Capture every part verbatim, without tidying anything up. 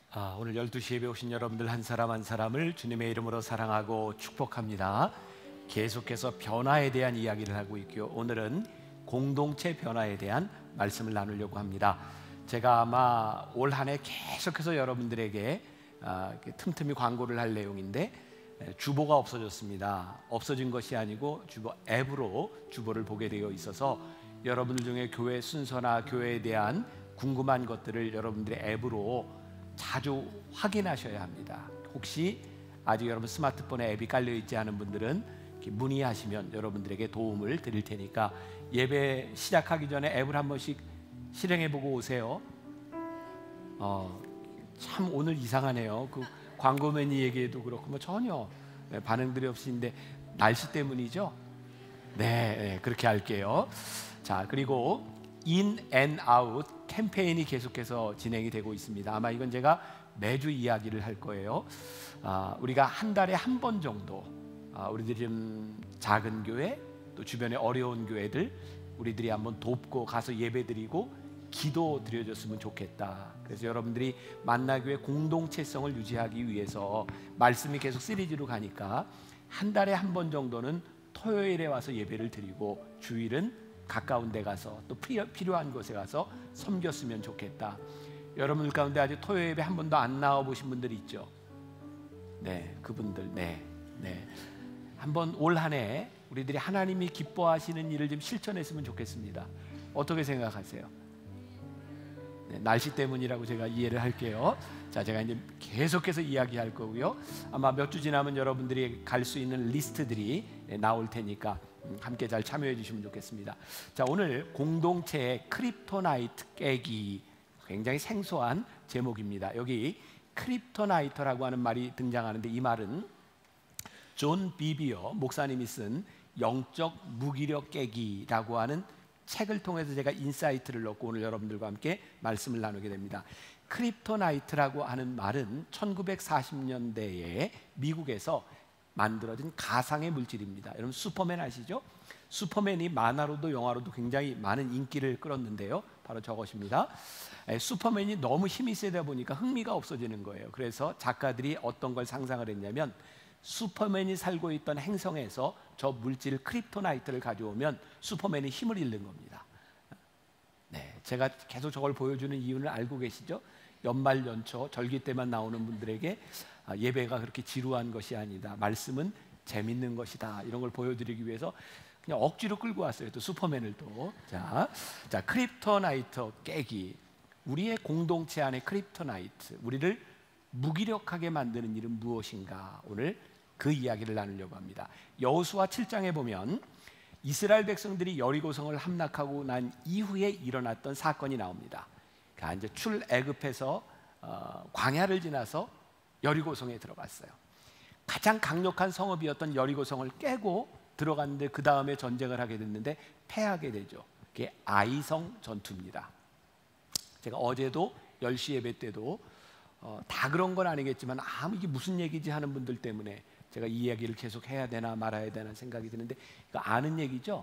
아, 오늘 열두 시 예배 오신 여러분들 한 사람 한 사람을 주님의 이름으로 사랑하고 축복합니다. 계속해서 변화에 대한 이야기를 하고 있고요. 오늘은 공동체 변화에 대한 말씀을 나누려고 합니다. 제가 아마 올 한 해 계속해서 여러분들에게 아, 틈틈이 광고를 할 내용인데, 주보가 없어졌습니다. 없어진 것이 아니고 주보 앱으로 주보를 보게 되어 있어서 여러분들 중에 교회 순서나 교회에 대한 궁금한 것들을 여러분들의 앱으로 자주 확인하셔야 합니다. 혹시 아직 여러분 스마트폰에 앱이 깔려 있지 않은 분들은 문의하시면 여러분들에게 도움을 드릴 테니까 예배 시작하기 전에 앱을 한 번씩 실행해 보고 오세요. 어, 참 오늘 이상하네요. 그 광고맨이에게도 그렇고 뭐 전혀 반응들이 없으신데 날씨 때문이죠? 네, 네, 그렇게 할게요. 자, 그리고 인 앤 아웃 캠페인이 계속해서 진행이 되고 있습니다. 아마 이건 제가 매주 이야기를 할 거예요. 아, 우리가 한 달에 한 번 정도 아, 우리들이 좀 작은 교회 또 주변에 어려운 교회들 우리들이 한번 돕고 가서 예배드리고 기도 드려줬으면 좋겠다. 그래서 여러분들이 만나교회 공동체성을 유지하기 위해서 말씀이 계속 시리즈로 가니까 한 달에 한 번 정도는 토요일에 와서 예배를 드리고 주일은 가까운 데 가서 또 필요한 곳에 가서 섬겼으면 좋겠다. 여러분들 가운데 아직 토요 예배 한 번도 안 나와 보신 분들이 있죠? 네, 그분들 네, 네. 한번 올 한 해 우리들이 하나님이 기뻐하시는 일을 좀 실천했으면 좋겠습니다. 어떻게 생각하세요? 네, 날씨 때문이라고 제가 이해를 할게요. 자, 제가 이제 계속해서 이야기할 거고요. 아마 몇 주 지나면 여러분들이 갈 수 있는 리스트들이 나올 테니까 함께 잘 참여해 주시면 좋겠습니다. 자, 오늘 공동체의 크립토나이트 깨기, 굉장히 생소한 제목입니다. 여기 크립토나이트라고 하는 말이 등장하는데 이 말은 존 비비어 목사님이 쓴 영적 무기력 깨기라고 하는 책을 통해서 제가 인사이트를 얻고 오늘 여러분들과 함께 말씀을 나누게 됩니다. 크립토나이트라고 하는 말은 천구백사십 년대에 미국에서 만들어진 가상의 물질입니다. 여러분 슈퍼맨 아시죠? 슈퍼맨이 만화로도 영화로도 굉장히 많은 인기를 끌었는데요. 바로 저것입니다. 슈퍼맨이 너무 힘이 세다 보니까 흥미가 없어지는 거예요. 그래서 작가들이 어떤 걸 상상을 했냐면 슈퍼맨이 살고 있던 행성에서 저 물질 크립토나이트를 가져오면 슈퍼맨이 힘을 잃는 겁니다. 네, 제가 계속 저걸 보여주는 이유는 알고 계시죠? 연말 연초 절기 때만 나오는 분들에게 예배가 그렇게 지루한 것이 아니다, 말씀은 재밌는 것이다, 이런 걸 보여드리기 위해서 그냥 억지로 끌고 왔어요. 또 슈퍼맨을 또. 자, 자 크립토나이트 깨기. 우리의 공동체 안에 크립토나이트, 우리를 무기력하게 만드는 일은 무엇인가? 오늘 그 이야기를 나누려고 합니다. 여호수아 칠 장에 보면 이스라엘 백성들이 여리고성을 함락하고 난 이후에 일어났던 사건이 나옵니다. 그러니까 이제 출애굽해서 어, 광야를 지나서 여리고성에 들어갔어요. 가장 강력한 성읍이었던 여리고성을 깨고 들어갔는데 그 다음에 전쟁을 하게 됐는데 패하게 되죠. 그게 아이성 전투입니다. 제가 어제도 열 시 예배 때도 어, 다 그런 건 아니겠지만 아, 이게 무슨 얘기지 하는 분들 때문에 제가 이 이야기를 계속 해야 되나 말아야 되나 생각이 드는데 이거 아는 얘기죠?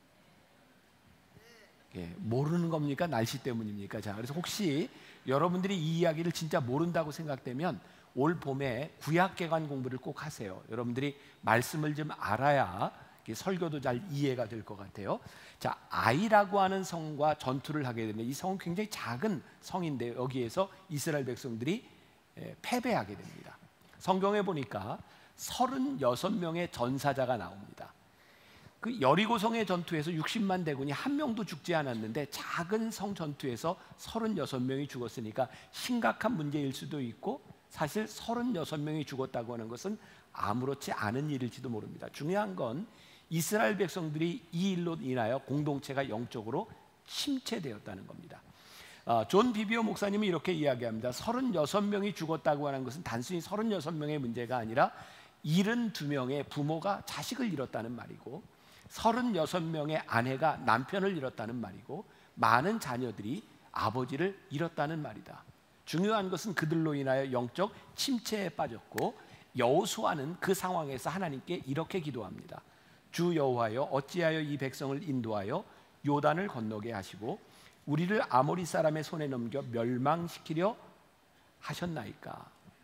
예, 모르는 겁니까? 날씨 때문입니까? 자, 그래서 혹시 여러분들이 이 이야기를 진짜 모른다고 생각되면 올 봄에 구약개관 공부를 꼭 하세요. 여러분들이 말씀을 좀 알아야 설교도 잘 이해가 될 것 같아요. 자, 아이라고 하는 성과 전투를 하게 되면 이 성은 굉장히 작은 성인데 여기에서 이스라엘 백성들이 패배하게 됩니다. 성경에 보니까 서른여섯 명의 전사자가 나옵니다. 그 여리고성의 전투에서 육십만 대군이 한 명도 죽지 않았는데 작은 성 전투에서 서른여섯 명이 죽었으니까 심각한 문제일 수도 있고, 사실 서른여섯 명이 죽었다고 하는 것은 아무렇지 않은 일일지도 모릅니다. 중요한 건 이스라엘 백성들이 이 일로 인하여 공동체가 영적으로 침체되었다는 겁니다. 어, 존 비비어 목사님이 이렇게 이야기합니다. 서른여섯 명이 죽었다고 하는 것은 단순히 서른여섯 명의 문제가 아니라 칠십이 명의 부모가 자식을 잃었다는 말이고, 서른여섯 명의 아내가 남편을 잃었다는 말이고, 많은 자녀들이 아버지를 잃었다는 말이다. 중요한 것은 그들로 인하여 영적 침체에 빠졌고, 여호수아는 그 상황에서 하나님께 이렇게 기도합니다. 주 여호와여, 어찌하여 이 백성을 인도하여 요단을 건너게 하시고 우리를 아모리 사람의 손에 넘겨 멸망시키려 하셨나이까?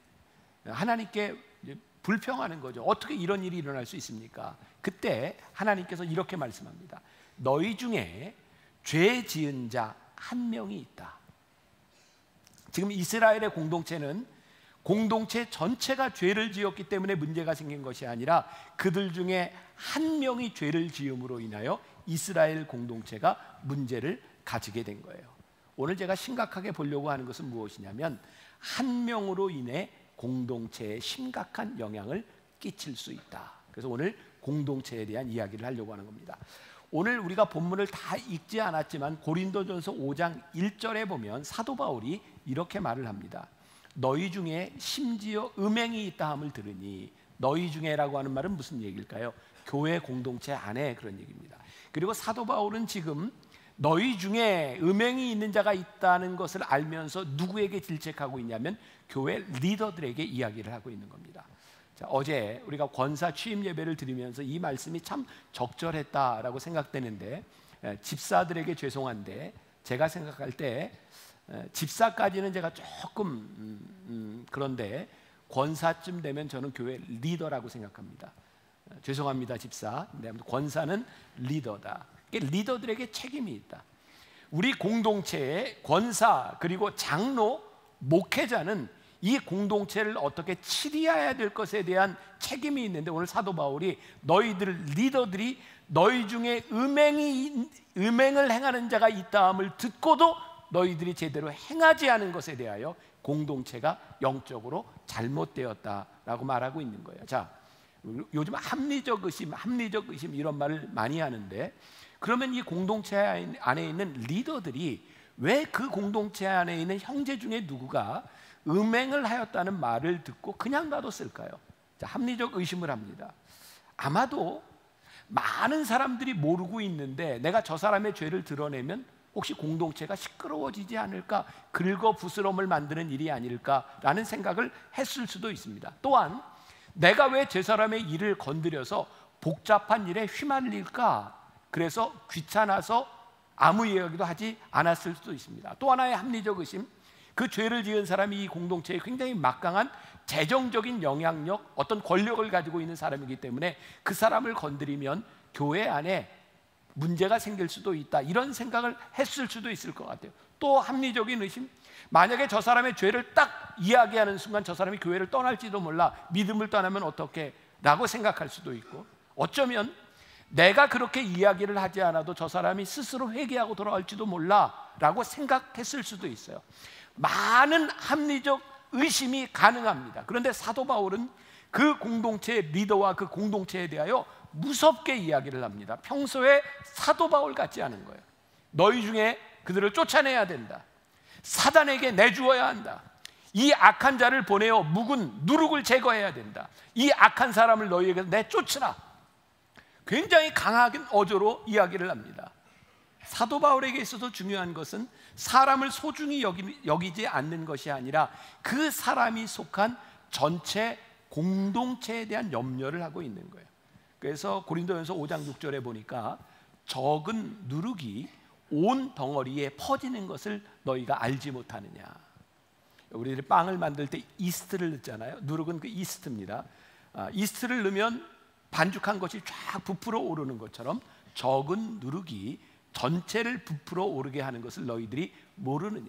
하나님께 불평하는 거죠. 어떻게 이런 일이 일어날 수 있습니까? 그때 하나님께서 이렇게 말씀합니다. 너희 중에 죄 지은 자 한 명이 있다. 지금 이스라엘의 공동체는 공동체 전체가 죄를 지었기 때문에 문제가 생긴 것이 아니라 그들 중에 한 명이 죄를 지음으로 인하여 이스라엘 공동체가 문제를 가지게 된 거예요. 오늘 제가 심각하게 보려고 하는 것은 무엇이냐면 한 명으로 인해 공동체에 심각한 영향을 끼칠 수 있다. 그래서 오늘 공동체에 대한 이야기를 하려고 하는 겁니다. 오늘 우리가 본문을 다 읽지 않았지만 고린도전서 오 장 일 절에 보면 사도 바울이 이렇게 말을 합니다. 너희 중에 심지어 음행이 있다 함을 들으니, 너희 중에라고 하는 말은 무슨 얘기일까요? 교회 공동체 안에 그런 얘기입니다. 그리고 사도 바울은 지금 너희 중에 음행이 있는 자가 있다는 것을 알면서 누구에게 질책하고 있냐면 교회 리더들에게 이야기를 하고 있는 겁니다. 자, 어제 우리가 권사 취임 예배를 드리면서 이 말씀이 참 적절했다라고 생각되는데, 에, 집사들에게 죄송한데 제가 생각할 때 에, 집사까지는 제가 조금 음, 음, 그런데 권사쯤 되면 저는 교회 리더라고 생각합니다. 에, 죄송합니다 집사. 네, 권사는 리더다. 리더들에게 책임이 있다. 우리 공동체의 권사 그리고 장로, 목회자는 이 공동체를 어떻게 치리해야 될 것에 대한 책임이 있는데, 오늘 사도 바울이 너희들 리더들이 너희 중에 음행이 음행을 행하는 자가 있다함을 듣고도 너희들이 제대로 행하지 않은 것에 대하여 공동체가 영적으로 잘못되었다라고 말하고 있는 거예요. 자, 요즘 합리적 의심, 합리적 의심 이런 말을 많이 하는데, 그러면 이 공동체 안에 있는 리더들이 왜 그 공동체 안에 있는 형제 중에 누구가 음행을 하였다는 말을 듣고 그냥 놔뒀을까요? 자, 합리적 의심을 합니다. 아마도 많은 사람들이 모르고 있는데 내가 저 사람의 죄를 드러내면 혹시 공동체가 시끄러워지지 않을까, 긁어부스럼을 만드는 일이 아닐까라는 생각을 했을 수도 있습니다. 또한 내가 왜 제 사람의 일을 건드려서 복잡한 일에 휘말릴까, 그래서 귀찮아서 아무 이야기도 하지 않았을 수도 있습니다. 또 하나의 합리적 의심, 그 죄를 지은 사람이 이 공동체에 굉장히 막강한 재정적인 영향력, 어떤 권력을 가지고 있는 사람이기 때문에 그 사람을 건드리면 교회 안에 문제가 생길 수도 있다, 이런 생각을 했을 수도 있을 것 같아요. 또 합리적인 의심, 만약에 저 사람의 죄를 딱 이야기하는 순간 저 사람이 교회를 떠날지도 몰라, 믿음을 떠나면 어떻게 라고 생각할 수도 있고, 어쩌면 내가 그렇게 이야기를 하지 않아도 저 사람이 스스로 회개하고 돌아올지도 몰라 라고 생각했을 수도 있어요. 많은 합리적 의심이 가능합니다. 그런데 사도 바울은 그 공동체의 리더와 그 공동체에 대하여 무섭게 이야기를 합니다. 평소에 사도 바울 같지 않은 거예요. 너희 중에 그들을 쫓아내야 된다. 사단에게 내주어야 한다. 이 악한 자를 보내어 묵은 누룩을 제거해야 된다. 이 악한 사람을 너희에게 내쫓으라. 굉장히 강하게 어조로 이야기를 합니다. 사도 바울에게 있어서 중요한 것은 사람을 소중히 여기, 여기지 않는 것이 아니라 그 사람이 속한 전체 공동체에 대한 염려를 하고 있는 거예요. 그래서 고린도전서 오 장 육 절에 보니까 적은 누룩이 온 덩어리에 퍼지는 것을 너희가 알지 못하느냐. 우리들이 빵을 만들 때 이스트를 넣잖아요. 누룩은 그 이스트입니다. 아, 이스트를 넣으면 반죽한 것이 쫙 부풀어 오르는 것처럼 적은 누룩이 전체를 부풀어 오르게 하는 것을 너희들이 모르느냐.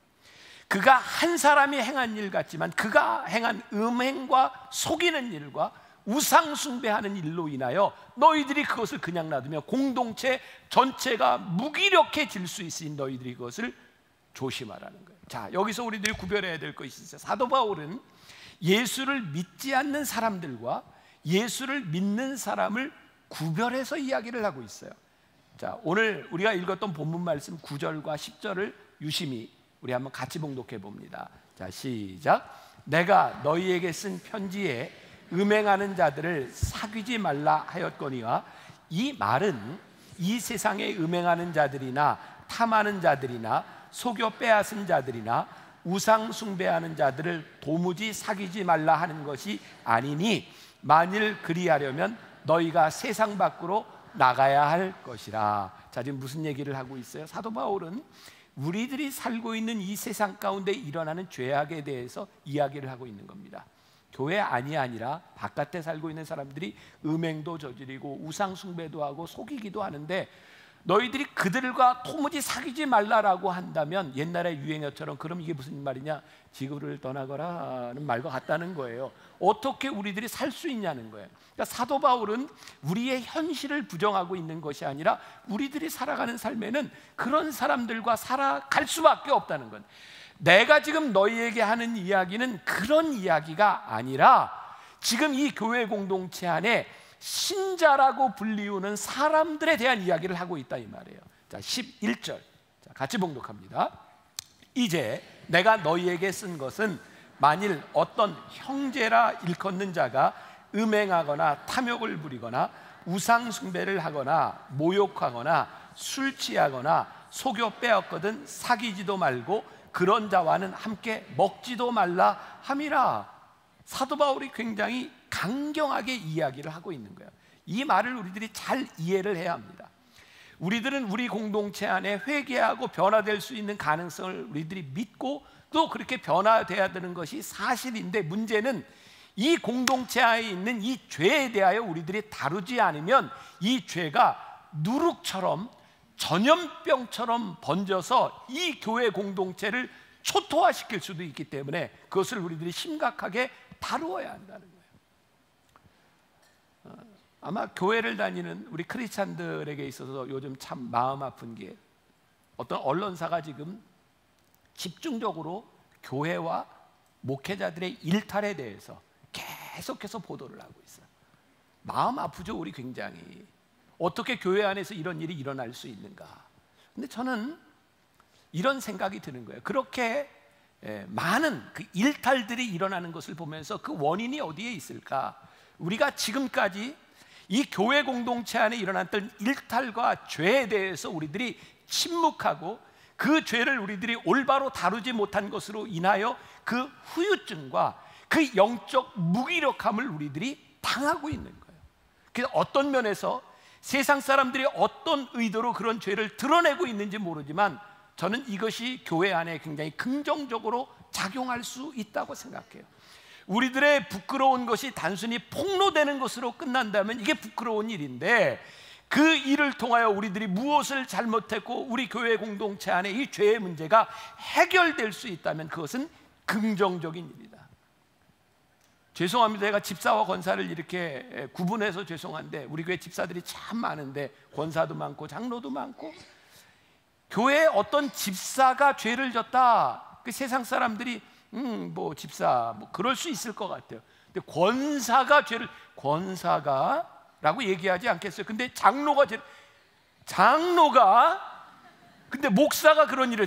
그가 한 사람이 행한 일 같지만 그가 행한 음행과 속이는 일과 우상 숭배하는 일로 인하여 너희들이 그것을 그냥 놔두면 공동체 전체가 무기력해질 수 있으니 너희들이 그것을 조심하라는 거예요. 자, 여기서 우리들이 구별해야 될 것이 있어요. 사도 바울은 예수를 믿지 않는 사람들과 예수를 믿는 사람을 구별해서 이야기를 하고 있어요. 자, 오늘 우리가 읽었던 본문 말씀 구 절과 십 절을 유심히 우리 한번 같이 봉독해 봅니다. 자, 시작. 내가 너희에게 쓴 편지에 음행하는 자들을 사귀지 말라 하였거니와, 이 말은 이 세상에 음행하는 자들이나 탐하는 자들이나 속여 빼앗은 자들이나 우상 숭배하는 자들을 도무지 사귀지 말라 하는 것이 아니니, 만일 그리하려면 너희가 세상 밖으로 나가야 할 것이라. 자, 지금 무슨 얘기를 하고 있어요? 사도 바울은 우리들이 살고 있는 이 세상 가운데 일어나는 죄악에 대해서 이야기를 하고 있는 겁니다. 교회 안이 아니라 바깥에 살고 있는 사람들이 음행도 저지르고 우상 숭배도 하고 속이기도 하는데, 너희들이 그들과 도무지 사귀지 말라라고 한다면 옛날의 유행어처럼 그럼 이게 무슨 말이냐, 지구를 떠나거라는 말과 같다는 거예요. 어떻게 우리들이 살 수 있냐는 거예요. 그러니까 사도 바울은 우리의 현실을 부정하고 있는 것이 아니라 우리들이 살아가는 삶에는 그런 사람들과 살아갈 수밖에 없다는 건, 내가 지금 너희에게 하는 이야기는 그런 이야기가 아니라 지금 이 교회 공동체 안에 신자라고 불리우는 사람들에 대한 이야기를 하고 있다 이 말이에요. 자, 십일 절 자, 같이 봉독합니다. 이제 내가 너희에게 쓴 것은 만일 어떤 형제라 일컫는 자가 음행하거나 탐욕을 부리거나 우상 숭배를 하거나 모욕하거나 술 취하거나 속여 빼앗거든 사귀지도 말고 그런 자와는 함께 먹지도 말라 함이라. 사도 바울이 굉장히 강경하게 이야기를 하고 있는 거예요. 이 말을 우리들이 잘 이해를 해야 합니다. 우리들은 우리 공동체 안에 회개하고 변화될 수 있는 가능성을 우리들이 믿고 또 그렇게 변화돼야 되는 것이 사실인데, 문제는 이 공동체 안에 있는 이 죄에 대하여 우리들이 다루지 않으면 이 죄가 누룩처럼 전염병처럼 번져서 이 교회 공동체를 초토화시킬 수도 있기 때문에 그것을 우리들이 심각하게 다루어야 한다는 거예요. 아마 교회를 다니는 우리 크리스찬들에게 있어서 요즘 참 마음 아픈 게, 어떤 언론사가 지금 집중적으로 교회와 목회자들의 일탈에 대해서 계속해서 보도를 하고 있어요. 마음 아프죠, 우리 굉장히. 어떻게 교회 안에서 이런 일이 일어날 수 있는가. 근데 저는 이런 생각이 드는 거예요. 그렇게 많은 그 일탈들이 일어나는 것을 보면서 그 원인이 어디에 있을까? 우리가 지금까지 이 교회 공동체 안에 일어났던 일탈과 죄에 대해서 우리들이 침묵하고 그 죄를 우리들이 올바로 다루지 못한 것으로 인하여 그 후유증과 그 영적 무기력함을 우리들이 당하고 있는 거예요. 그래서 어떤 면에서 세상 사람들이 어떤 의도로 그런 죄를 드러내고 있는지 모르지만 저는 이것이 교회 안에 굉장히 긍정적으로 작용할 수 있다고 생각해요. 우리들의 부끄러운 것이 단순히 폭로되는 것으로 끝난다면 이게 부끄러운 일인데, 그 일을 통하여 우리들이 무엇을 잘못했고 우리 교회 공동체 안에 이 죄의 문제가 해결될 수 있다면 그것은 긍정적인 일이다. 죄송합니다. 제가 집사와 권사를 이렇게 구분해서 죄송한데, 우리 교회 집사들이 참 많은데 권사도 많고 장로도 많고, 교회에 어떤 집사가 죄를 졌다, 그 세상 사람들이 음, 뭐 집사 뭐 그럴 수 있을 것 같아요. 근데 권사가 죄를, 권사가 라고 얘기하지 않겠어요? 근데 장로가 죄를, 장로가, 근데 목사가 그런 일을,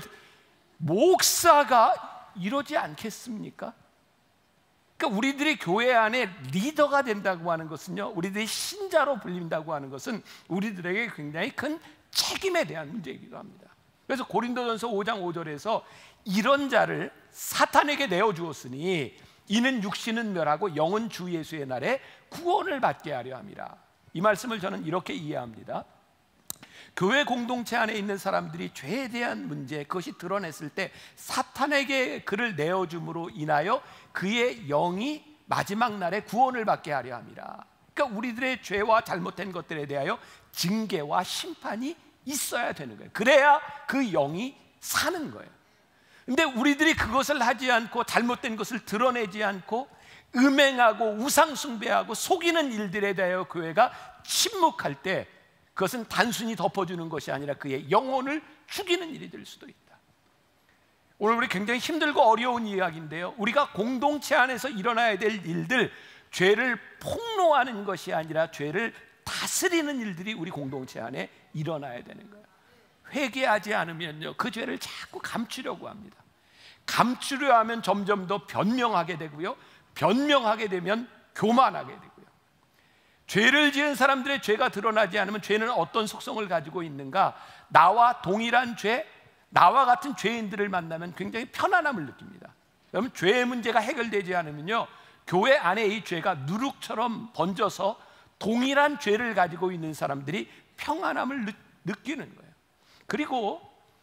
목사가 이러지 않겠습니까? 그러니까 우리들이 교회 안에 리더가 된다고 하는 것은요, 우리들이 신자로 불린다고 하는 것은 우리들에게 굉장히 큰 책임에 대한 문제이기도 합니다. 그래서 고린도전서 오 장 오 절에서 이런 자를 사탄에게 내어주었으니 이는 육신은 멸하고 영은 주 예수의 날에 구원을 받게 하려 함이라. 이 말씀을 저는 이렇게 이해합니다. 교회 공동체 안에 있는 사람들이 죄에 대한 문제, 그것이 드러냈을 때 사탄에게 그를 내어줌으로 인하여 그의 영이 마지막 날에 구원을 받게 하려 함이라. 그러니까 우리들의 죄와 잘못된 것들에 대하여 징계와 심판이 있어야 되는 거예요. 그래야 그 영이 사는 거예요. 근데 우리들이 그것을 하지 않고 잘못된 것을 드러내지 않고 음행하고 우상숭배하고 속이는 일들에 대하여 교회가 침묵할 때 그것은 단순히 덮어주는 것이 아니라 그의 영혼을 죽이는 일이 될 수도 있다. 오늘 우리 굉장히 힘들고 어려운 이야기인데요, 우리가 공동체 안에서 일어나야 될 일들, 죄를 폭로하는 것이 아니라 죄를 다스리는 일들이 우리 공동체 안에 일어나야 되는 거예요. 회개하지 않으면요, 그 죄를 자꾸 감추려고 합니다. 감추려 하면 점점 더 변명하게 되고요, 변명하게 되면 교만하게 되고요. 죄를 지은 사람들의 죄가 드러나지 않으면 죄는 어떤 속성을 가지고 있는가? 나와 동일한 죄, 나와 같은 죄인들을 만나면 굉장히 편안함을 느낍니다. 그러면 죄의 문제가 해결되지 않으면요, 교회 안에 이 죄가 누룩처럼 번져서 동일한 죄를 가지고 있는 사람들이 평안함을 느, 느끼는 거예요. 그리고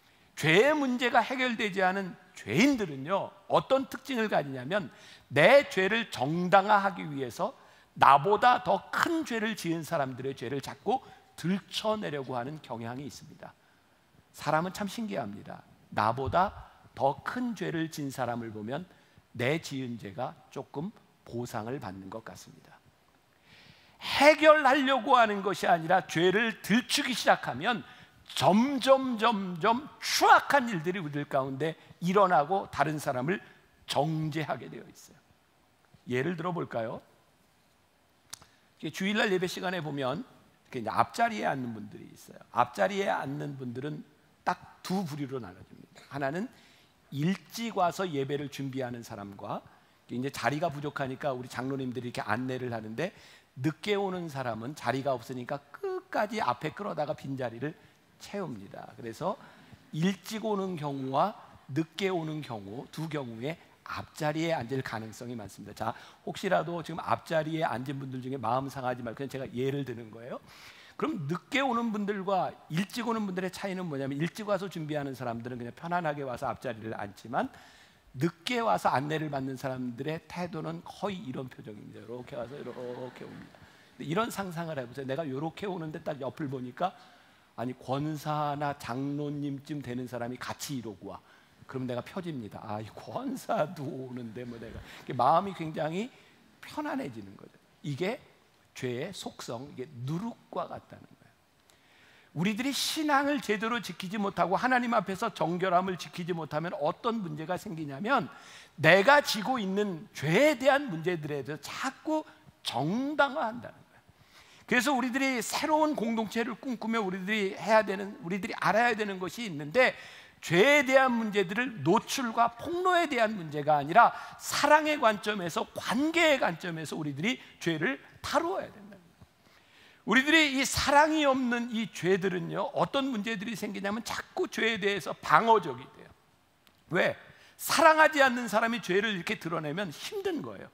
죄의 문제가 해결되지 않은 죄인들은요, 어떤 특징을 가지냐면 내 죄를 정당화하기 위해서 나보다 더 큰 죄를 지은 사람들의 죄를 자꾸 들춰내려고 하는 경향이 있습니다. 사람은 참 신기합니다. 나보다 더 큰 죄를 진 사람을 보면 내 지은 죄가 조금 보상을 받는 것 같습니다. 해결하려고 하는 것이 아니라 죄를 들추기 시작하면 점점 점점 추악한 일들이 우리들 가운데 일어나고 다른 사람을 정죄하게 되어 있어요. 예를 들어 볼까요? 주일날 예배 시간에 보면 이제 앞자리에 앉는 분들이 있어요. 앞자리에 앉는 분들은 딱 두 부류로 나눠집니다. 하나는 일찍 와서 예배를 준비하는 사람과, 이제 자리가 부족하니까 우리 장로님들이 이렇게 안내를 하는데 늦게 오는 사람은 자리가 없으니까 끝까지 앞에 끌어다가 빈자리를 채웁니다. 그래서 일찍 오는 경우와 늦게 오는 경우, 두 경우에 앞자리에 앉을 가능성이 많습니다. 자, 혹시라도 지금 앞자리에 앉은 분들 중에 마음 상하지 말고 그냥 제가 예를 드는 거예요. 그럼 늦게 오는 분들과 일찍 오는 분들의 차이는 뭐냐면, 일찍 와서 준비하는 사람들은 그냥 편안하게 와서 앞자리를 앉지만 늦게 와서 안내를 받는 사람들의 태도는 거의 이런 표정입니다. 이렇게 와서 이렇게 옵니다. 이런 상상을 해보세요. 내가 이렇게 오는데 딱 옆을 보니까 아니 권사나 장로님쯤 되는 사람이 같이 이러고 와. 그럼 내가 펴집니다. 아, 이 권사도 오는데 뭐 내가 마음이 굉장히 편안해지는 거죠. 이게 죄의 속성, 이게 누룩과 같다는 거예요. 우리들이 신앙을 제대로 지키지 못하고 하나님 앞에서 정결함을 지키지 못하면 어떤 문제가 생기냐면, 내가 지고 있는 죄에 대한 문제들에 대해서 자꾸 정당화한다는 거예요. 그래서 우리들이 새로운 공동체를 꿈꾸며 우리들이 해야 되는, 우리들이 알아야 되는 것이 있는데, 죄에 대한 문제들을 노출과 폭로에 대한 문제가 아니라 사랑의 관점에서, 관계의 관점에서 우리들이 죄를 다루어야 된다. 우리들이 이 사랑이 없는 이 죄들은요, 어떤 문제들이 생기냐면 자꾸 죄에 대해서 방어적이 돼요. 왜? 사랑하지 않는 사람이 죄를 이렇게 드러내면 힘든 거예요.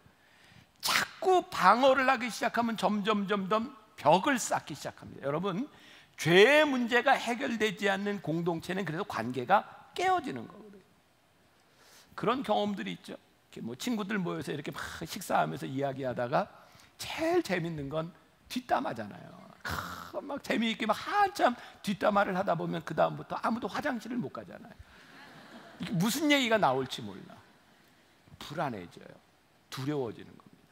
자꾸 방어를 하기 시작하면 점점 점점 벽을 쌓기 시작합니다. 여러분, 죄의 문제가 해결되지 않는 공동체는 그래서 관계가 깨어지는 거거든요. 그런 경험들이 있죠. 이렇게 뭐 친구들 모여서 이렇게 막 식사하면서 이야기하다가 제일 재밌는 건 뒷담화잖아요. 막 재미있게 막 한참 뒷담화를 하다 보면 그 다음부터 아무도 화장실을 못 가잖아요. 이게 무슨 얘기가 나올지 몰라. 불안해져요. 두려워지는 겁니다.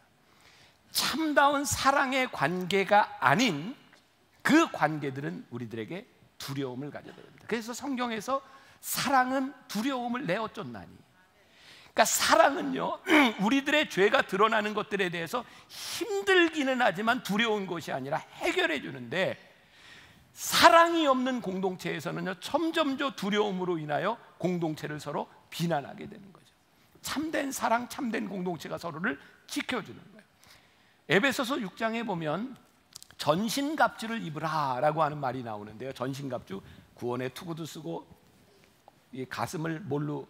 참다운 사랑의 관계가 아닌 그 관계들은 우리들에게 두려움을 가져다 줍니다. 그래서 성경에서 사랑은 두려움을 내어 쫓나니, 그러니까 사랑은요, 우리들의 죄가 드러나는 것들에 대해서 힘들기는 하지만 두려운 것이 아니라 해결해 주는데, 사랑이 없는 공동체에서는요, 점점점 두려움으로 인하여 공동체를 서로 비난하게 되는 거죠. 참된 사랑, 참된 공동체가 서로를 지켜주는 거예요. 에베소서 육 장에 보면 전신갑주를 입으라 라고 하는 말이 나오는데요, 전신갑주, 구원의 투구도 쓰고 이 가슴을 뭘로,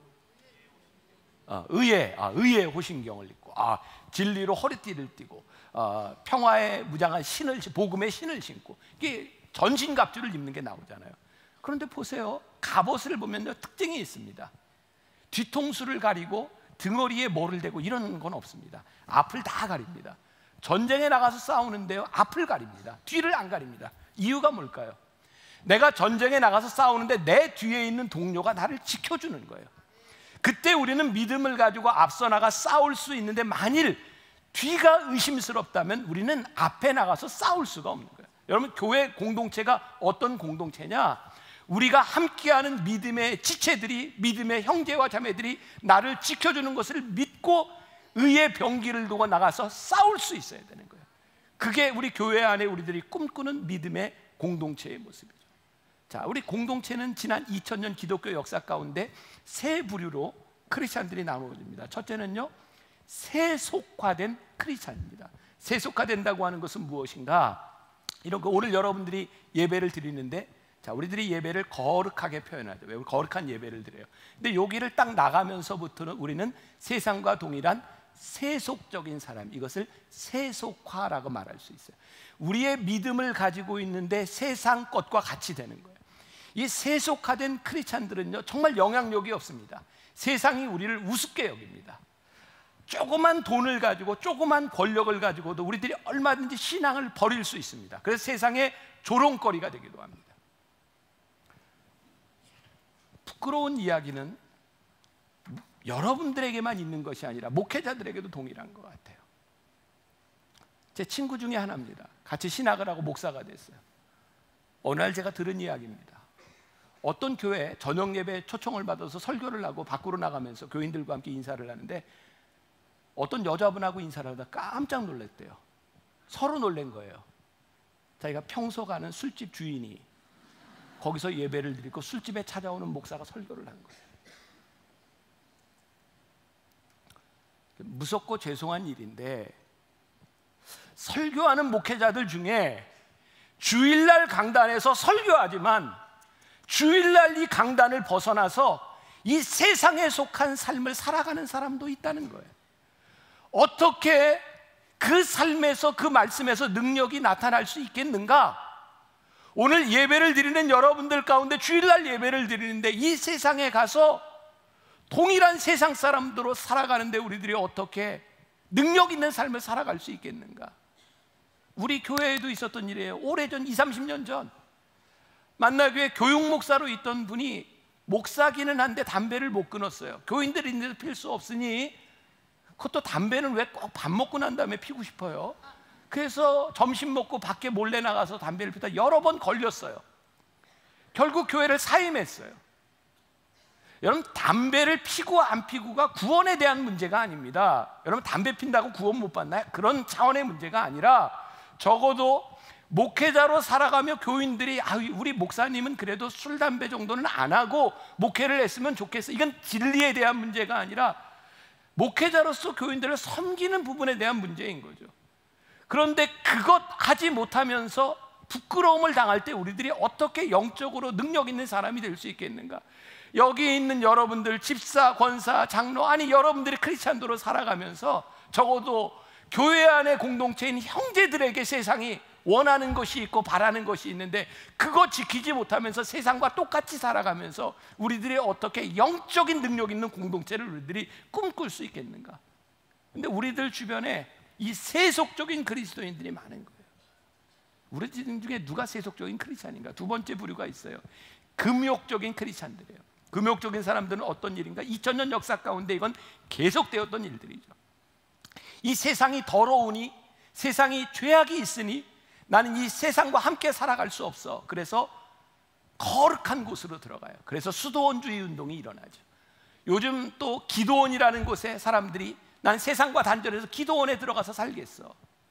어, 의의, 아, 의의 호신경을 입고, 아, 진리로 허리띠를 띠고, 어, 평화의 무장한 신을, 복음의 신을 신고, 이게 전신갑주를 입는 게 나오잖아요. 그런데 보세요, 갑옷을 보면요, 특징이 있습니다. 뒤통수를 가리고 등허리에 뭐를 대고 이런 건 없습니다. 앞을 다 가립니다. 전쟁에 나가서 싸우는데요, 앞을 가립니다. 뒤를 안 가립니다. 이유가 뭘까요? 내가 전쟁에 나가서 싸우는데 내 뒤에 있는 동료가 나를 지켜주는 거예요. 그때 우리는 믿음을 가지고 앞서 나가 싸울 수 있는데, 만일 뒤가 의심스럽다면 우리는 앞에 나가서 싸울 수가 없는 거예요. 여러분, 교회 공동체가 어떤 공동체냐? 우리가 함께하는 믿음의 지체들이, 믿음의 형제와 자매들이 나를 지켜주는 것을 믿고 의의 병기를 두고 나가서 싸울 수 있어야 되는 거예요. 그게 우리 교회 안에 우리들이 꿈꾸는 믿음의 공동체의 모습이죠. 자, 우리 공동체는 지난 이천 년 기독교 역사 가운데 세 부류로 크리스찬들이 나누어집니다. 첫째는요, 세속화된 크리스찬입니다. 세속화된다고 하는 것은 무엇인가? 이런 거 오늘 여러분들이 예배를 드리는데, 자, 우리들이 예배를 거룩하게 표현하죠. 왜? 우리 거룩한 예배를 드려요. 근데 여기를 딱 나가면서부터는 우리는 세상과 동일한 세속적인 사람, 이것을 세속화라고 말할 수 있어요. 우리의 믿음을 가지고 있는데 세상 것과 같이 되는 거예요. 이 세속화된 크리스찬들은요 정말 영향력이 없습니다. 세상이 우리를 우습게 여깁니다. 조그만 돈을 가지고 조그만 권력을 가지고도 우리들이 얼마든지 신앙을 버릴 수 있습니다. 그래서 세상의 조롱거리가 되기도 합니다. 부끄러운 이야기는 여러분들에게만 있는 것이 아니라 목회자들에게도 동일한 것 같아요. 제 친구 중에 하나입니다. 같이 신학을 하고 목사가 됐어요. 어느 날 제가 들은 이야기입니다. 어떤 교회 저녁 예배 초청을 받아서 설교를 하고 밖으로 나가면서 교인들과 함께 인사를 하는데 어떤 여자분하고 인사를 하다 깜짝 놀랐대요. 서로 놀란 거예요. 자기가 평소 가는 술집 주인이 거기서 예배를 드리고 술집에 찾아오는 목사가 설교를 한 거예요. 무섭고 죄송한 일인데 설교하는 목회자들 중에 주일날 강단에서 설교하지만 주일날 이 강단을 벗어나서 이 세상에 속한 삶을 살아가는 사람도 있다는 거예요. 어떻게 그 삶에서 그 말씀에서 능력이 나타날 수 있겠는가? 오늘 예배를 드리는 여러분들 가운데 주일날 예배를 드리는데 이 세상에 가서 동일한 세상 사람들로 살아가는데 우리들이 어떻게 능력 있는 삶을 살아갈 수 있겠는가? 우리 교회에도 있었던 일이에요. 오래전 이삼십 년 전 만나교회 교육목사로 있던 분이 목사기는 한데 담배를 못 끊었어요. 교인들이 있는데도 필 수 없으니 그것도 담배는 왜 꼭 밥 먹고 난 다음에 피고 싶어요? 그래서 점심 먹고 밖에 몰래 나가서 담배를 피다 여러 번 걸렸어요. 결국 교회를 사임했어요. 여러분, 담배를 피고 안 피고가 구원에 대한 문제가 아닙니다. 여러분, 담배 핀다고 구원 못 받나요? 그런 차원의 문제가 아니라 적어도 목회자로 살아가며 교인들이 아, 우리 목사님은 그래도 술, 담배 정도는 안 하고 목회를 했으면 좋겠어. 이건 진리에 대한 문제가 아니라 목회자로서 교인들을 섬기는 부분에 대한 문제인 거죠. 그런데 그것 하지 못하면서 부끄러움을 당할 때 우리들이 어떻게 영적으로 능력 있는 사람이 될 수 있겠는가? 여기 있는 여러분들 집사, 권사, 장로, 아니 여러분들이 크리스찬도로 살아가면서 적어도 교회 안의 공동체인 형제들에게 세상이 원하는 것이 있고 바라는 것이 있는데 그거 지키지 못하면서 세상과 똑같이 살아가면서 우리들이 어떻게 영적인 능력 있는 공동체를 우리들이 꿈꿀 수 있겠는가? 근데 우리들 주변에 이 세속적인 그리스도인들이 많은 거예요. 우리들 중에 누가 세속적인 크리스찬인가? 두 번째 부류가 있어요. 금욕적인 크리스찬들이에요. 금욕적인 사람들은 어떤 일인가? 이천 년 역사 가운데 이건 계속되었던 일들이죠. 이 세상이 더러우니, 세상이 죄악이 있으니 나는 이 세상과 함께 살아갈 수 없어. 그래서 거룩한 곳으로 들어가요. 그래서 수도원주의 운동이 일어나죠. 요즘 또 기도원이라는 곳에 사람들이 난 세상과 단절해서 기도원에 들어가서 살겠어.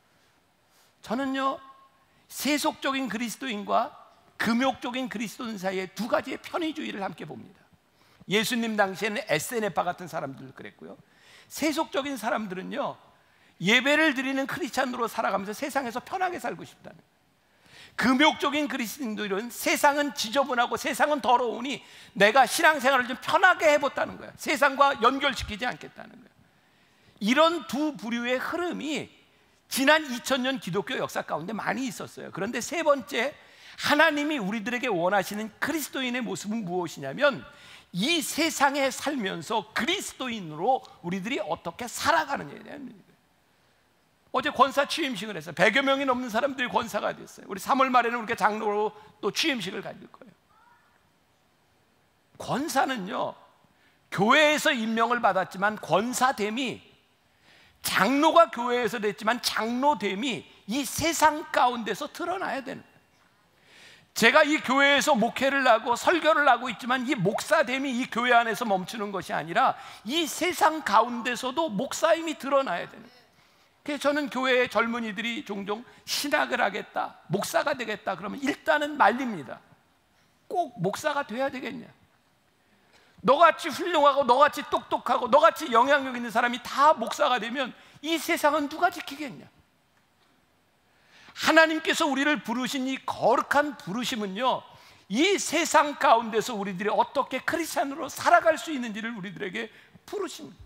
저는요, 세속적인 그리스도인과 금욕적인 그리스도인 사이에 두 가지의 편의주의를 함께 봅니다. 예수님 당시에는 에스엔에파 같은 사람들도 그랬고요. 세속적인 사람들은요, 예배를 드리는 크리스찬으로 살아가면서 세상에서 편하게 살고 싶다는 거예요. 금욕적인 그리스도인들은 세상은 지저분하고 세상은 더러우니 내가 신앙생활을 좀 편하게 해봤다는 거예요. 세상과 연결시키지 않겠다는 거예요. 이런 두 부류의 흐름이 지난 이천 년 기독교 역사 가운데 많이 있었어요. 그런데 세 번째, 하나님이 우리들에게 원하시는 그리스도인의 모습은 무엇이냐면 이 세상에 살면서 그리스도인으로 우리들이 어떻게 살아가느냐에 대한 문제예요. 어제 권사 취임식을 했어요. 백여 명이 넘는 사람들이 권사가 됐어요. 우리 삼월 말에는 우리가 장로로 또 취임식을 가질 거예요. 권사는요, 교회에서 임명을 받았지만 권사됨이, 장로가 교회에서 됐지만 장로됨이 이 세상 가운데서 드러나야 되는 거예요. 제가 이 교회에서 목회를 하고 설교를 하고 있지만 이 목사됨이 이 교회 안에서 멈추는 것이 아니라 이 세상 가운데서도 목사임이 드러나야 되는 거예요. 그래서 저는 교회의 젊은이들이 종종 신학을 하겠다, 목사가 되겠다 그러면 일단은 말립니다. 꼭 목사가 돼야 되겠냐? 너같이 훌륭하고 너같이 똑똑하고 너같이 영향력 있는 사람이 다 목사가 되면 이 세상은 누가 지키겠냐? 하나님께서 우리를 부르신 이 거룩한 부르심은요, 이 세상 가운데서 우리들이 어떻게 크리스찬으로 살아갈 수 있는지를 우리들에게 부르십니다.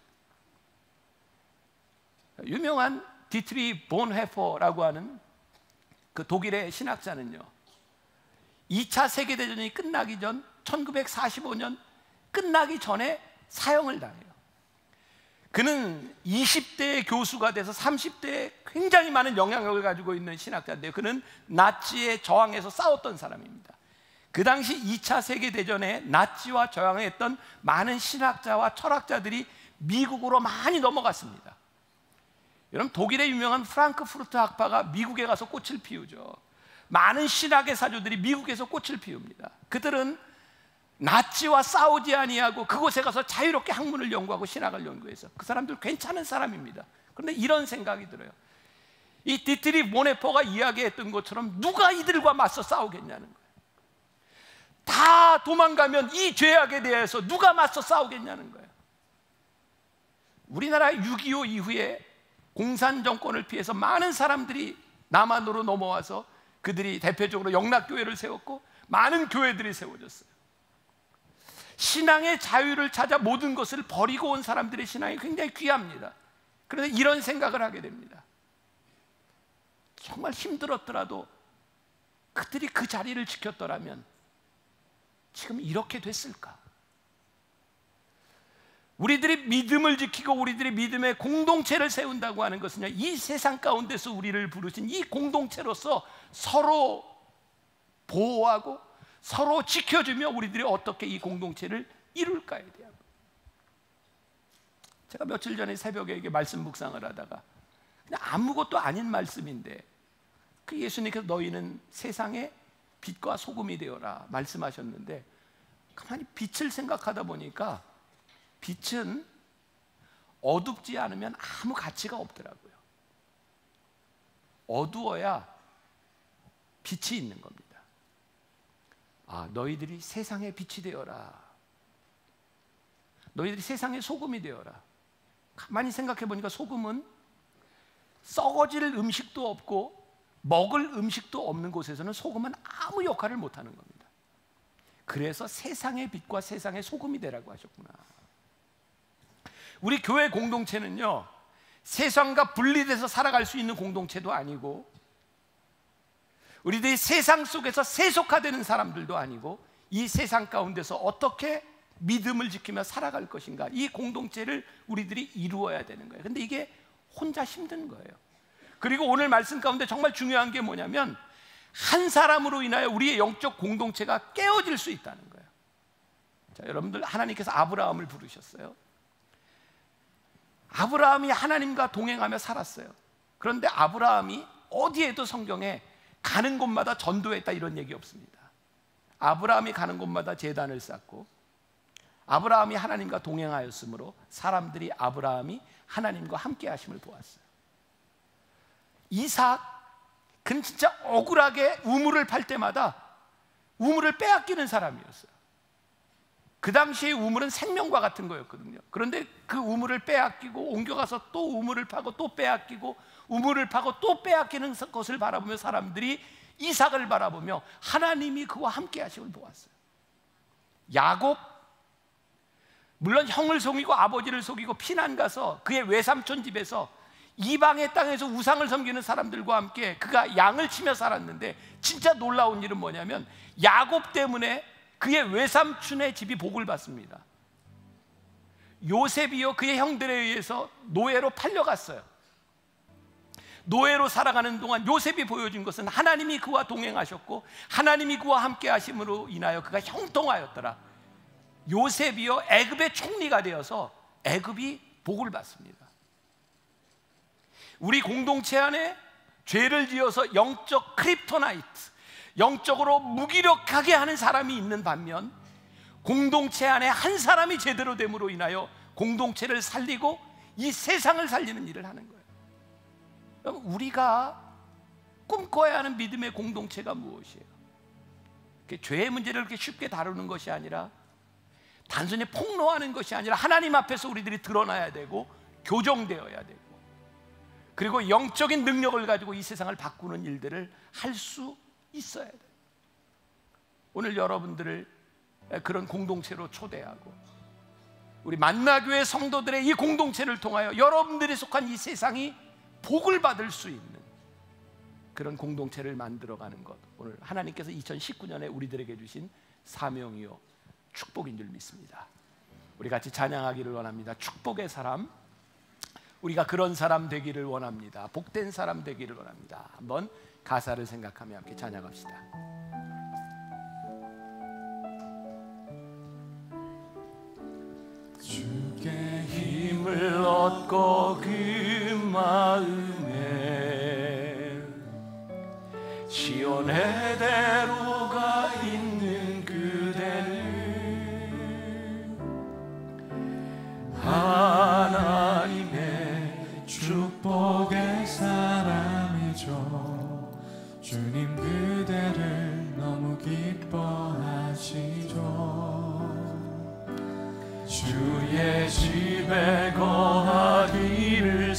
유명한 디트리 본헤퍼라고 하는 그 독일의 신학자는요, 이 차 세계대전이 끝나기 전 천구백사십오 년 끝나기 전에 사형을 당해요. 그는 이십 대의 교수가 돼서 삼십 대에 굉장히 많은 영향력을 가지고 있는 신학자인데요, 그는 나치에 저항해서 싸웠던 사람입니다. 그 당시 이 차 세계대전에 나치와 저항했던 많은 신학자와 철학자들이 미국으로 많이 넘어갔습니다. 여러분, 독일의 유명한 프랑크푸르트 학파가 미국에 가서 꽃을 피우죠. 많은 신학의 사조들이 미국에서 꽃을 피웁니다. 그들은 나치와 싸우지 아니하고 그곳에 가서 자유롭게 학문을 연구하고 신학을 연구해서 그 사람들 괜찮은 사람입니다. 그런데 이런 생각이 들어요. 이 디트리 보네포가 이야기했던 것처럼 누가 이들과 맞서 싸우겠냐는 거예요. 다 도망가면 이 죄악에 대해서 누가 맞서 싸우겠냐는 거예요. 우리나라 육이오 이후에 공산 정권을 피해서 많은 사람들이 남한으로 넘어와서 그들이 대표적으로 영락교회를 세웠고 많은 교회들이 세워졌어요. 신앙의 자유를 찾아 모든 것을 버리고 온 사람들의 신앙이 굉장히 귀합니다. 그래서 이런 생각을 하게 됩니다. 정말 힘들었더라도 그들이 그 자리를 지켰더라면 지금 이렇게 됐을까? 우리들이 믿음을 지키고 우리들이 믿음의 공동체를 세운다고 하는 것은요, 이 세상 가운데서 우리를 부르신 이 공동체로서 서로 보호하고 서로 지켜주며 우리들이 어떻게 이 공동체를 이룰까에 대한. 제가 며칠 전에 새벽에 이게 말씀 묵상을 하다가 그냥 아무것도 아닌 말씀인데, 그 예수님께서 너희는 세상의 빛과 소금이 되어라 말씀하셨는데, 가만히 빛을 생각하다 보니까 빛은 어둡지 않으면 아무 가치가 없더라고요. 어두워야 빛이 있는 겁니다. 아, 너희들이 세상의 빛이 되어라. 너희들이 세상의 소금이 되어라. 가만히 생각해 보니까 소금은 썩어질 음식도 없고 먹을 음식도 없는 곳에서는 소금은 아무 역할을 못하는 겁니다. 그래서 세상의 빛과 세상의 소금이 되라고 하셨구나. 우리 교회 공동체는요, 세상과 분리돼서 살아갈 수 있는 공동체도 아니고, 우리들이 세상 속에서 세속화되는 사람들도 아니고, 이 세상 가운데서 어떻게 믿음을 지키며 살아갈 것인가, 이 공동체를 우리들이 이루어야 되는 거예요. 근데 이게 혼자 힘든 거예요. 그리고 오늘 말씀 가운데 정말 중요한 게 뭐냐면, 한 사람으로 인하여 우리의 영적 공동체가 깨어질 수 있다는 거예요. 자, 여러분들, 하나님께서 아브라함을 부르셨어요. 아브라함이 하나님과 동행하며 살았어요. 그런데 아브라함이 어디에도 성경에 가는 곳마다 전도했다 이런 얘기 없습니다. 아브라함이 가는 곳마다 제단을 쌓고, 아브라함이 하나님과 동행하였으므로 사람들이 아브라함이 하나님과 함께 하심을 보았어요. 이삭, 그는 진짜 억울하게 우물을 팔 때마다 우물을 빼앗기는 사람이었어요. 그 당시의 우물은 생명과 같은 거였거든요. 그런데 그 우물을 빼앗기고 옮겨가서 또 우물을 파고 또 빼앗기고 우물을 파고 또 빼앗기는 것을 바라보며 사람들이 이삭을 바라보며 하나님이 그와 함께 하심을 보았어요. 야곱, 물론 형을 속이고 아버지를 속이고 피난 가서 그의 외삼촌 집에서 이방의 땅에서 우상을 섬기는 사람들과 함께 그가 양을 치며 살았는데, 진짜 놀라운 일은 뭐냐면 야곱 때문에 그의 외삼촌의 집이 복을 받습니다. 요셉이요, 그의 형들에 의해서 노예로 팔려갔어요. 노예로 살아가는 동안 요셉이 보여준 것은 하나님이 그와 동행하셨고 하나님이 그와 함께 하심으로 인하여 그가 형통하였더라. 요셉이요, 애굽의 총리가 되어서 애굽이 복을 받습니다. 우리 공동체 안에 죄를 지어서 영적 크립토나이트, 영적으로 무기력하게 하는 사람이 있는 반면, 공동체 안에 한 사람이 제대로 됨으로 인하여 공동체를 살리고 이 세상을 살리는 일을 하는 거예요. 우리가 꿈꿔야 하는 믿음의 공동체가 무엇이에요? 죄의 문제를 그렇게 쉽게 다루는 것이 아니라, 단순히 폭로하는 것이 아니라 하나님 앞에서 우리들이 드러나야 되고 교정되어야 되고, 그리고 영적인 능력을 가지고 이 세상을 바꾸는 일들을 할 수 있어야 돼요. 오늘 여러분들을 그런 공동체로 초대하고, 우리 만나교회 성도들의 이 공동체를 통하여 여러분들이 속한 이 세상이 복을 받을 수 있는 그런 공동체를 만들어가는 것, 오늘 하나님께서 이천십구 년에 우리들에게 주신 사명이요 축복인 줄 믿습니다. 우리 같이 찬양하기를 원합니다. 축복의 사람, 우리가 그런 사람 되기를 원합니다. 복된 사람 되기를 원합니다. 한번 가사를 생각하며 함께 찬양합시다. 주께 힘을 얻고 그 마음에 시온의 대로가 있는 그대를 하나님의 축복의 사람이죠. 주님 그대를 너무 기뻐하시죠. 주의 집에 거하기를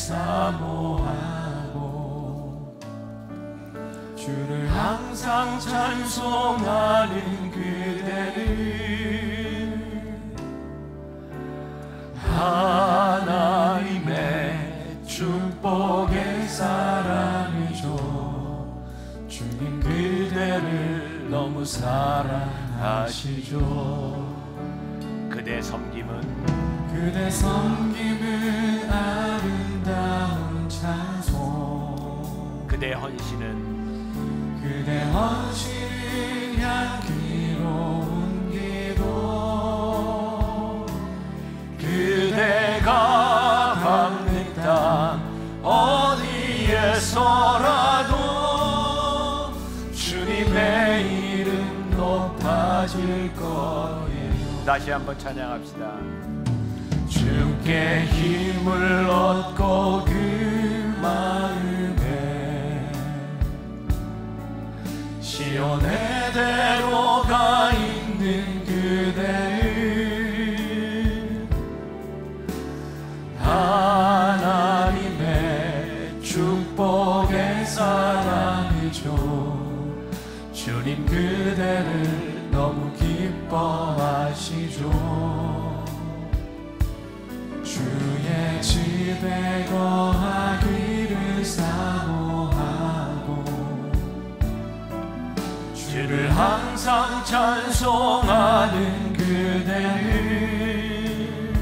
사모하고 주를 항상 찬송하는 그대를 하나님의 축복의 사람이죠. 주님 그대를 너무 사랑하시죠. 그대 섬김은 그대 섬김은 아름다운 찬송, 그대 헌신은 그대 헌신은 향기로운 기도, 그대가 밟는 땅 어디에서라도 주님의 이름 높아질 거예요. 다시 한번 찬양합시다. 주께 힘을 얻고 그 마음에 시온의 대로가 있는 그대를 하나님의 축복의 사람이죠. 주님 그대를 너무 기뻐하시죠. 주의 집에 거하기를 사모하고 주를 항상 찬송하는 그대를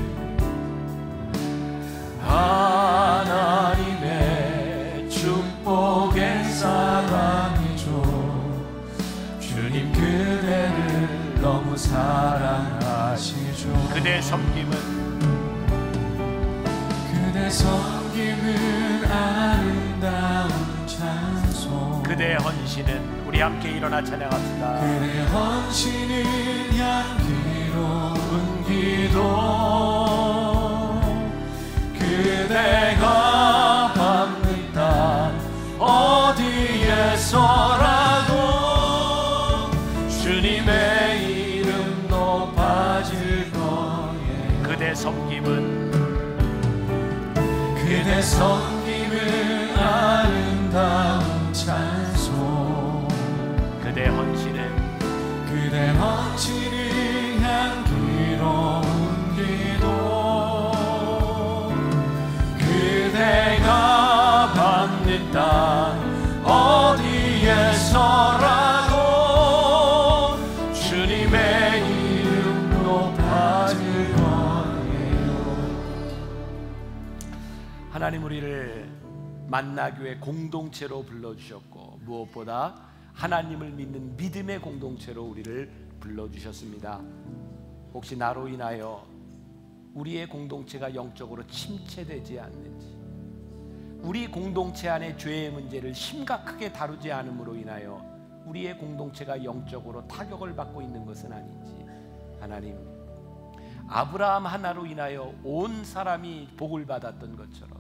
하나님의 축복의 사람이죠. 주님 그대를 너무 사랑하시죠. 그대 섬김은 그대 섬김은 아름다운 찬송, 그대 헌신은 우리 함께 일어나 찬양합시다. 그대 헌신은 향기로운 기도, 그대가 밟는 땅 어디에서라도 주님의 이름 높아질 거예요. 그대 섬김은 그대 섬김은 아름다운 찬송, 그대 헌신은 그대 헌신은 향기로운 기도, 그대가 밟는 땅 어디에서라도 주님의 이름 높아질 거예요. 하나님 우리를 만나교회 공동체로 불러주셨고 무엇보다 하나님을 믿는 믿음의 공동체로 우리를 불러주셨습니다. 혹시 나로 인하여 우리의 공동체가 영적으로 침체되지 않는지, 우리 공동체 안의 죄의 문제를 심각하게 다루지 않음으로 인하여 우리의 공동체가 영적으로 타격을 받고 있는 것은 아닌지, 하나님 아브라함 하나로 인하여 온 사람이 복을 받았던 것처럼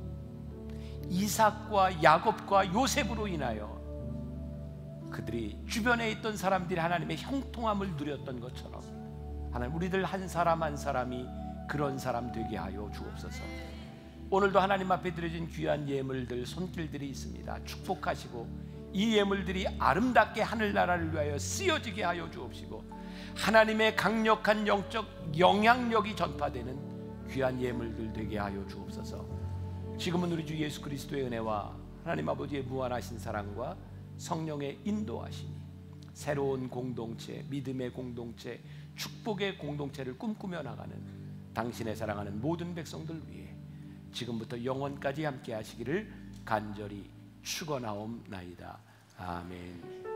이삭과 야곱과 요셉으로 인하여 그들이 주변에 있던 사람들이 하나님의 형통함을 누렸던 것처럼 하나님 우리들 한 사람 한 사람이 그런 사람 되게 하여 주옵소서. 오늘도 하나님 앞에 드려진 귀한 예물들, 손길들이 있습니다. 축복하시고 이 예물들이 아름답게 하늘나라를 위하여 쓰여지게 하여 주옵시고 하나님의 강력한 영적 영향력이 전파되는 귀한 예물들 되게 하여 주옵소서. 지금은 우리 주 예수 그리스도의 은혜와 하나님 아버지의 무한하신 사랑과 성령의 인도하심이 새로운 공동체, 믿음의 공동체, 축복의 공동체를 꿈꾸며 나가는 당신의 사랑하는 모든 백성들 위해 지금부터 영원까지 함께 하시기를 간절히 축원하옵나이다. 아멘.